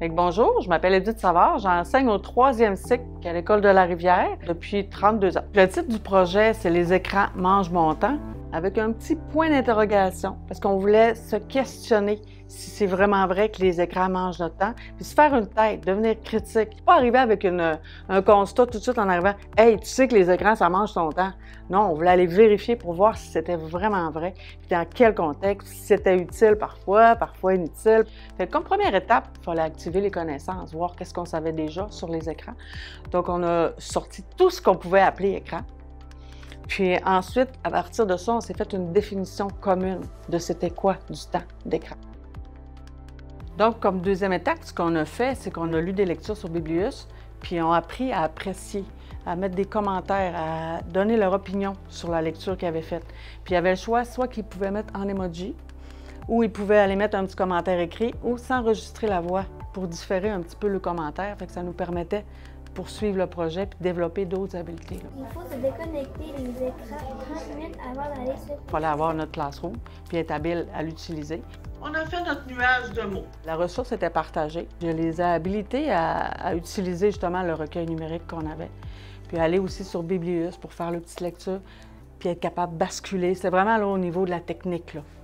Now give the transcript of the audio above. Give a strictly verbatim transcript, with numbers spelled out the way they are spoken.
Fait que bonjour, je m'appelle Edith Savard, j'enseigne au troisième cycle à l'École de la Rivière depuis trente-deux ans. Le titre du projet, c'est « Les écrans mangent mon temps », avec un petit point d'interrogation, parce qu'on voulait se questionner si c'est vraiment vrai que les écrans mangent notre temps, puis se faire une tête, devenir critique. Pas arriver avec une, un constat tout de suite en arrivant « Hey, tu sais que les écrans, ça mange ton temps ». Non, on voulait aller vérifier pour voir si c'était vraiment vrai, puis dans quel contexte, si c'était utile parfois, parfois inutile. Fait que comme première étape, il fallait activer les connaissances, voir qu'est-ce qu'on savait déjà sur les écrans. Donc, on a sorti tout ce qu'on pouvait appeler écran. Puis ensuite, à partir de ça, on s'est fait une définition commune de c'était quoi du temps d'écran. Donc, comme deuxième étape, ce qu'on a fait, c'est qu'on a lu des lectures sur Biblius, puis on a appris à apprécier, à mettre des commentaires, à donner leur opinion sur la lecture qu'ils avaient faite. Puis il y avait le choix, soit qu'ils pouvaient mettre en emoji, ou ils pouvaient aller mettre un petit commentaire écrit, ou s'enregistrer la voix pour différer un petit peu le commentaire. Fait que ça nous permettait de poursuivre le projet puis développer d'autres habiletés. Là. Il faut se déconnecter les écrans trente minutes avant d'aller sur... Il fallait avoir notre classroom puis être habile à l'utiliser. On a fait notre nuage de mots. La ressource était partagée. Je les ai habilités à, à utiliser justement le recueil numérique qu'on avait. Puis aller aussi sur Biblius pour faire le petite lecture, puis être capable de basculer. C'est vraiment là au niveau de la technique, là.